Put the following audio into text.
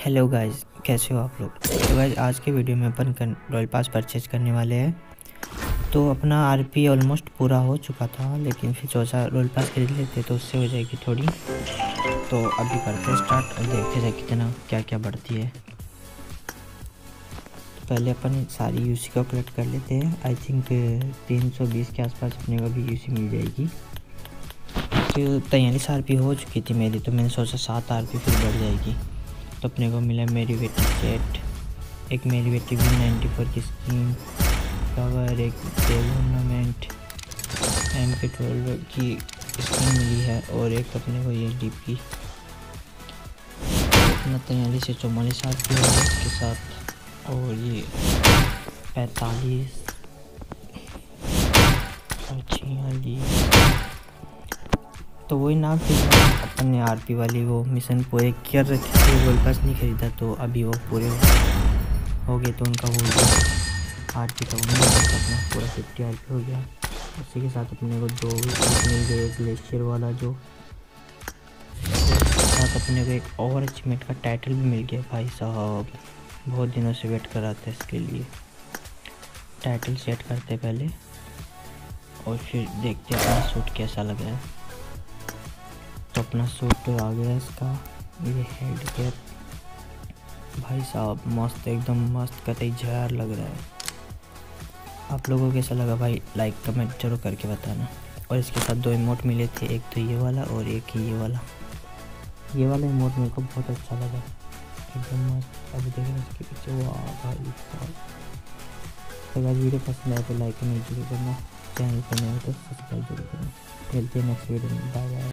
Hello guys, कैसे हो आप लोग। तो गाइस आज के वीडियो में अपन रॉयल पास परचेज करने वाले हैं। तो अपना आरपी ऑलमोस्ट पूरा हो चुका था, लेकिन फिर सोचा रॉयल पास खरीद लेते तो उससे हो जाएगी थोड़ी। तो अभी करते हैं स्टार्ट और देखते हैं कितना क्या क्या बढ़ती है। तो पहले अपन सारी यूसी को कलेक्ट कर लेते हैं। आई थिंक 320 के आसपास अपने को भी यूसी मिल जाएगी। फिर 43 आरपी हो चुकी थी मेरी, तो मैंने सोचा 7 आरपी फिर बढ़ जाएगी। तो अपने को मिला मेरीवेटिव सेट, एक मेरीवेटिव 94 की स्कीम कवर, एक ऑर्नामेंट MP12 की स्कीम मिली है और एक अपने को ये डीपी अपना 43 से 44 आरपी है इसके साथ। और ये 45 और 46। तो वही ना, फिर अपन ने आरपी वाली वो मिशन पूरे कर रखे थे, वर्ल्ड पास नहीं खरीदा, तो अभी वो पूरे हो गए। तो उनका वो आरपी का वो अपना पूरा 50 आरपी हो गया। उसी के साथ अपने को 2 मिल गए, ग्लेशियर वाला जो, साथ अपने को एक और अचीवमेंट का टाइटल भी मिल गया। भाई साहब बहुत दिनों से वेट कर रहा था इसके लिए। टाइटल सेट करते पहले और फिर देखते अपना सूट कैसा लग रहा है। तो अपना सूट आ गया इसका, ये हेड कैप भाई साहब मस्त, एकदम मस्त कतई जार लग रहा है। आप लोगों को कैसा लगा भाई, लाइक कमेंट जरूर करके बताना। और इसके साथ 2 इमोट मिले थे, एक तो ये वाला और एक ये वाला। ये वाला इमोट मेरे को बहुत अच्छा लगा, एकदम मस्त। अभी देख रहे इसके पीछे, वाह भाई साहब। तो अगर वीडियो पसंद आए तो लाइक कमेंट जरूर करना, चैनल पर नए हो तो सब्सक्राइब जरूर करना। मिलते हैं नेक्स्ट वीडियो में, बाय बाय।